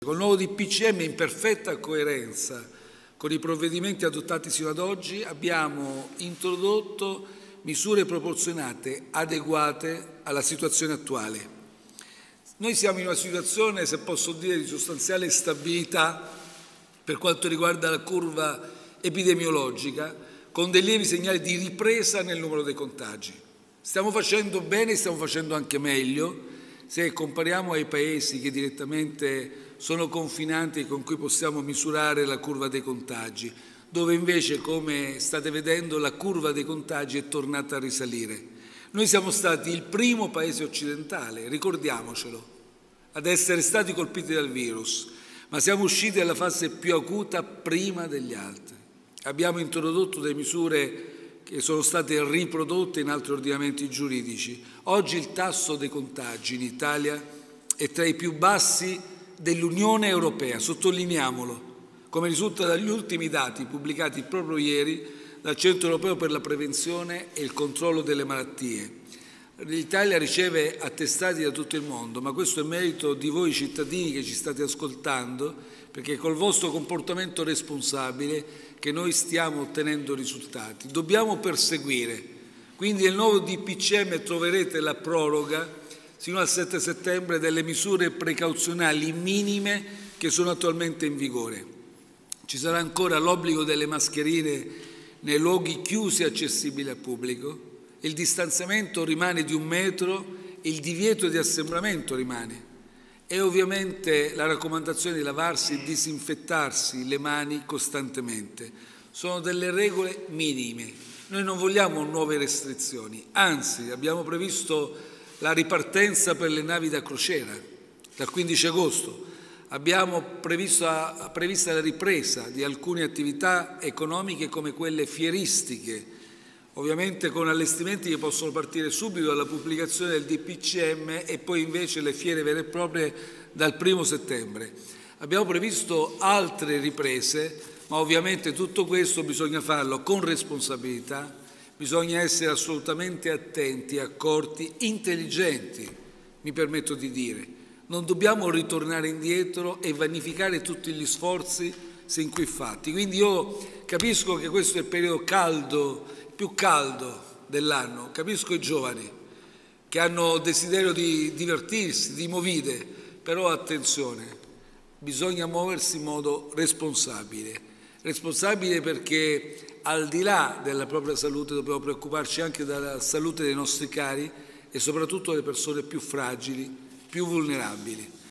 Col nuovo DPCM, in perfetta coerenza con i provvedimenti adottati sino ad oggi, abbiamo introdotto misure proporzionate, adeguate alla situazione attuale. Noi siamo in una situazione, se posso dire, di sostanziale stabilità per quanto riguarda la curva epidemiologica, con dei lievi segnali di ripresa nel numero dei contagi. Stiamo facendo bene, stiamo facendo anche meglio, se compariamo ai paesi che direttamente sono confinanti e con cui possiamo misurare la curva dei contagi, dove invece, come state vedendo, la curva dei contagi è tornata a risalire. Noi siamo stati il primo paese occidentale, ricordiamocelo, ad essere stati colpiti dal virus, ma siamo usciti dalla fase più acuta prima degli altri. Abbiamo introdotto delle misure che sono state riprodotte in altri ordinamenti giuridici. Oggi il tasso dei contagi in Italia è tra i più bassi dell'Unione Europea, sottolineiamolo, come risulta dagli ultimi dati pubblicati proprio ieri dal Centro Europeo per la Prevenzione e il Controllo delle Malattie. L'Italia riceve attestati da tutto il mondo, ma questo è merito di voi cittadini che ci state ascoltando, perché col vostro comportamento responsabile che noi stiamo ottenendo risultati. Dobbiamo perseguire, quindi nel nuovo DPCM troverete la proroga sino al 7 settembre delle misure precauzionali minime che sono attualmente in vigore. Ci sarà ancora l'obbligo delle mascherine nei luoghi chiusi e accessibili al pubblico, il distanziamento rimane di 1 metro, il divieto di assembramento rimane e ovviamente la raccomandazione di lavarsi e disinfettarsi le mani costantemente. Sono delle regole minime. Noi non vogliamo nuove restrizioni, anzi abbiamo previsto la ripartenza per le navi da crociera dal 15 agosto. Abbiamo prevista la ripresa di alcune attività economiche come quelle fieristiche, ovviamente con allestimenti che possono partire subito dalla pubblicazione del DPCM e poi invece le fiere vere e proprie dal 1 settembre. Abbiamo previsto altre riprese, ma ovviamente tutto questo bisogna farlo con responsabilità. Bisogna essere assolutamente attenti, accorti, intelligenti, mi permetto di dire. Non dobbiamo ritornare indietro e vanificare tutti gli sforzi sin qui fatti. Quindi io capisco che questo è il periodo caldo, più caldo dell'anno, capisco i giovani che hanno desiderio di divertirsi, di movide, però attenzione, bisogna muoversi in modo responsabile. Responsabile perché al di là della propria salute dobbiamo preoccuparci anche della salute dei nostri cari e soprattutto delle persone più fragili, più vulnerabili.